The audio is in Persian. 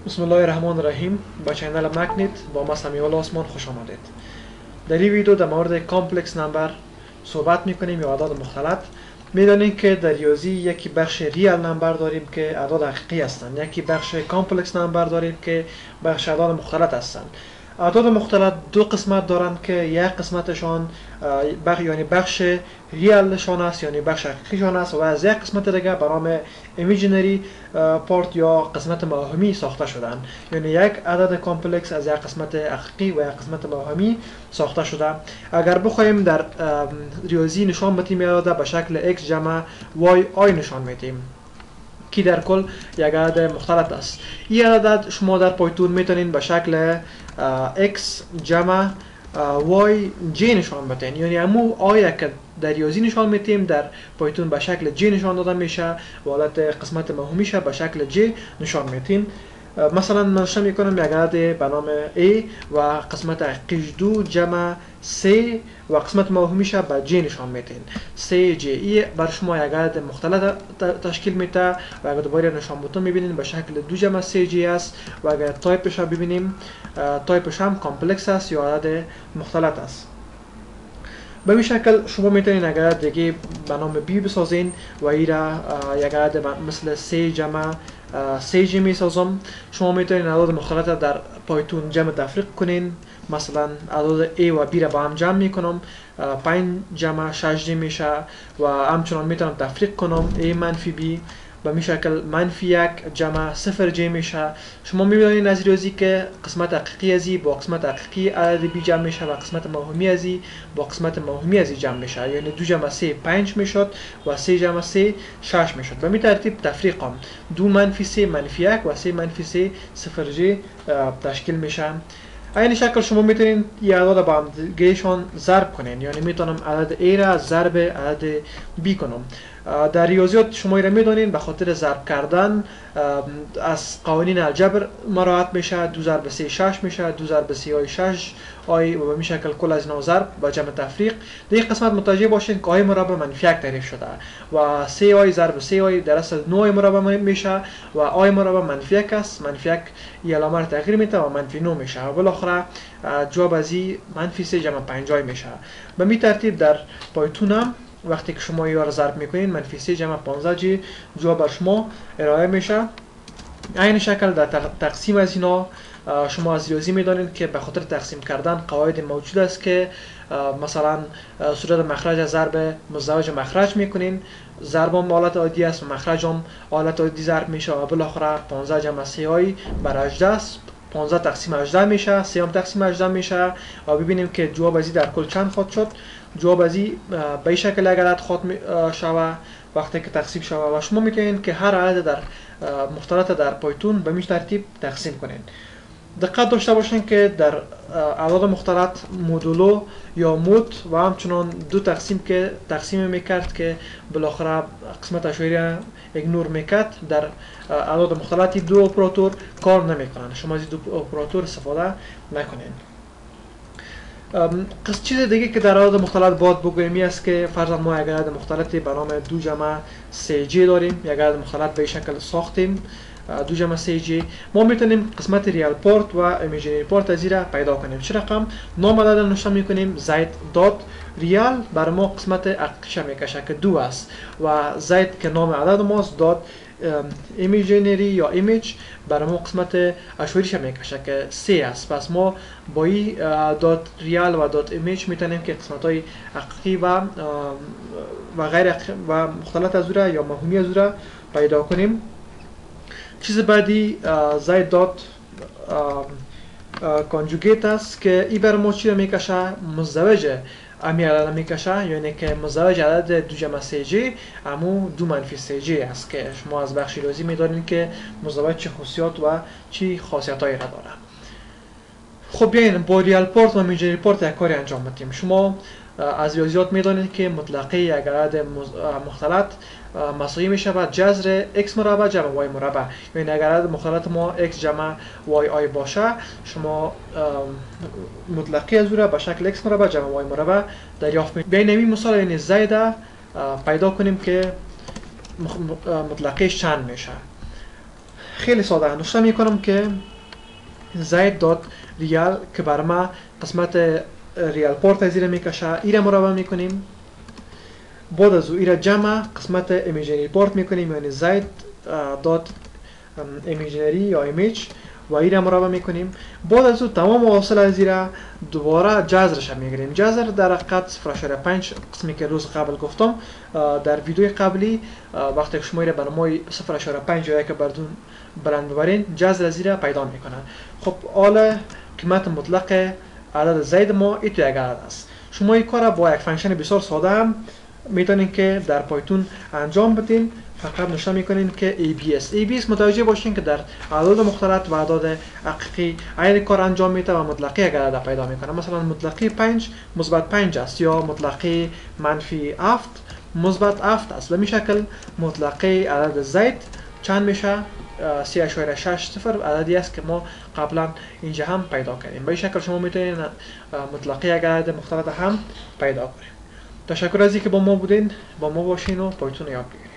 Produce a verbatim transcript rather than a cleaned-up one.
بسم الله الرحمن الرحیم. با چینل مکنیت با ما سمیع آسمان خوش آمدید. در این ویدیو در مورد کامپلکس نمبر صحبت میکنیم یا اعداد مختلط. میدانید که در ریاضی یکی بخش ریال نمبر داریم که اعداد حقیقی هستند، یکی بخش کامپلکس نمبر داریم که بخش اعداد مختلط هستند. اعداد مختلط دو قسمت دارند که یک قسمتشان بخش یعنی بخش ریالشان است، یعنی بخش حقیقیشان است، و از یک قسمت دیگه به نام ایمیجینری پارت یا قسمت موهمی ساخته شدند. یعنی یک عدد کامپلکس از یک قسمت حقیقی و یک قسمت موهمی ساخته شده. اگر بخوایم در ریاضی نشان بدیم عدد به شکل x جمع y آی نشان میدیم که در کل یک عدد مختلط است. این عدد شما در پایتون میتونین به شکل x جمع y j نشان بدین، یعنی همون آیه که در ریاضی نشان میدیم در پایتون به شکل j نشان داده میشه و حالت قسمت موهمیشه به شکل j نشان میدیم. مثلا من نشان میکنم یک عدد به نام a و قسمت حقیقیش دو جمع سه و قسمت موهمیشه به j نشان میدین. سه j ای بر شما یک عدد مختلط تشکیل میده و اگر دوباره نشان بوتون میبینین به شکل دو جمع سه j است و اگر تایپش رو ببینیم تایپش هم کامپلکس است یا عدد مختلط است. به این شکل شما میتونین یک عدد دیگه به نام b بسازین و این را یک عدد مثل سه جمع سه j میسازم. شما میتونین اعداد مختلط در پایتون جمع تفریق کنین. مثلا اعداد a و b را با هم جمع میکنم، پنج جمع شش j میشه و همچنان میتونم تفریق کنم a منفی b به می شکل منفی یک جمع صفر j میشه. شما میبینید از ریاضی که قسمت حقیقی ازی با قسمت حقیقی عدد b جمع میشه و قسمت موهمی ازی با قسمت موهمی ازی جمع میشه، یعنی دو جمع سه پنج میشد و سه جمع سه شش میشد. به می ترتیب تفریقم دو منفی سه منفی یک و سه منفی سه صفر j تشکیل میشه. این شکل شما میتونین یه اعداد با هم دیگهشان ضرب کنین، یعنی میتونم عدد a را ضرب عدد b کنم. در ریاضیات شما را میدونین به خاطر ضرب کردن از قوانین الجبر مراعات میشه. دو ضرب سه شش میشه، دو ضرب سه آی شش آی و به شکل کل از اینا ضرب با جمع تفریق. در این قسمت متوجه باشین که آی مربع منفی یک تعریف شده و سه آی ضرب سه آی در اصل نه آی مربع میشه و آی مربع منفی یک است. منفی یک این علامه را تغییر میده و منفی نه میشه و بالاخره جواب از این منفی سه جمع پنج آی میشه. به می ترتیب در پایتون هم وقتی که شما یا را ضرب میکنین منفی سه جمع پانزده جی جواب بر شما ارائه میشه. این شکل در تقسیم از اینا شما از ریاضی میدانید که به خاطر تقسیم کردن قواعد موجود است که مثلا صورت مخرج از ضرب مزدوج مخرج میکنین. ضرب هم حالت عادی است و مخرج هم حالت عادی ضرب میشه و بالاخره پانزده جمع سه آی بر هجده است. پانزده تقسیم هجده میشه، سه هم تقسیم هجده میشه و ببینیم که جواب ازی در کل چند خواهد شد. جواب ازی به این شکل یک عدد خواهد شوه وقتی که تقسیم شوه و شما میتونید که هر عدد در مختلط در پایتون به این ترتیب تقسیم کنین. دقت داشته باشین که در اعداد مختلط مودولو یا مود و همچنان دو تقسیم که تقسیم میکرد که بالاخره قسمت اشاری ایگنور میکرد، در اعداد مختلطی دو اپراتور کار نمیکنن. شما از دو اپراتور استفاده نکنین. قصد چیز دیگه که در اعداد مختلط باید بگوییم است که فرضاً ما یک عدد مختلطی به نام دو جمع سه j داریم. یک عدد مختلط به این شکل ساختیم دو جمع سه j. ما میتونیم قسمت ریال پارت و ایمیجینری پارت از را پیدا کنیم. چه رقم نام عدد نوشته میکنیم زید دات ریال بر ما قسمت حقیقیش میکشه که دو است و زید که نام عدد ماست، دات ایمیجینری یا ایمیج برای ما قسمت اشاریش میکشه که سه است. پس ما با این دات ریال و دات ایمیج میتونیم که قسمت های حقیقی و و غیر و مختلط از را یا موهمی از را پیدا کنیم. چیز بعدی زید دات کانجوگیت است که این بر ما چی را میکشه؟ مزدوج امی عدد میکشه، یعنی که مزدوج عدد دو جمع سه j امو دو منفی سه j است که شما از بخش ریاضی میدانید که مزدوج چه خاصیات و چی خاصیت هایی را داره. خب بیاین با ریال پارت و ایمیجینری پارت یک کاری انجام بدیم. شما از ریاضیات میدانید که مطلقه یک عدد مختلط مساوی میشه با جذر x مربع جمع y مربع، یعنی اگر عدد مختلط ما x جمع y آی باشه شما مطلقه از او را به شکل x مربع جمع y مربع دریافت میکنید. بیاین این مثال یعنی زید پیدا کنیم که مطلقه چند میشه. خیلی ساده نوشته میکنم که زید داد ریال که بر ما قسمت ریال پورت زیر میکشه، ایره مربع میکنیم. بعد از او ایره جمع قسمت ایمیجنری پورت میکنیم، یعنی زید داد ایمیجنری یا ایمیج و ایره مربع میکنیم. بعد از او تمام حاصل از ایره دوباره جذرش میگیریم. جذر در حقیقت صفر ممیز پنج قسمی که روز قبل گفتم در ویدیوی قبلی، وقتی شما ایره برنامه صفر ممیز پنج یا یک بردون برند ببرین جذر از ایره پیدا میکنن. خب حالا قیمت مطلق عدد زید ما ای تو یک عدد است. شما این کار با یک فنکشن بسیار ساده هم میتونین که در پایتون انجام بدین. فقط نوشته میکنین که ای بی اس. ای بی اس متوجه باشین که در اعداد مختلط و اعداد حقیقی این کار انجام میده و مطلقی یک عدد پیدا میکنه. مثلا مطلقی پنج مثبت پنج است یا مطلقی منفی هفت مثبت هفت است. به این شکل مطلقی عدد زید چند میشه؟ سه اشاره شش صفر عددی است که ما قبلا اینجا هم پیدا کردیم. به این شکل شما میتونید مطلقی یک عدد مختلط هم پیدا کنید. تشکر از اینکه با ما بودین، با ما باشین و پایتون یاد بگیرید.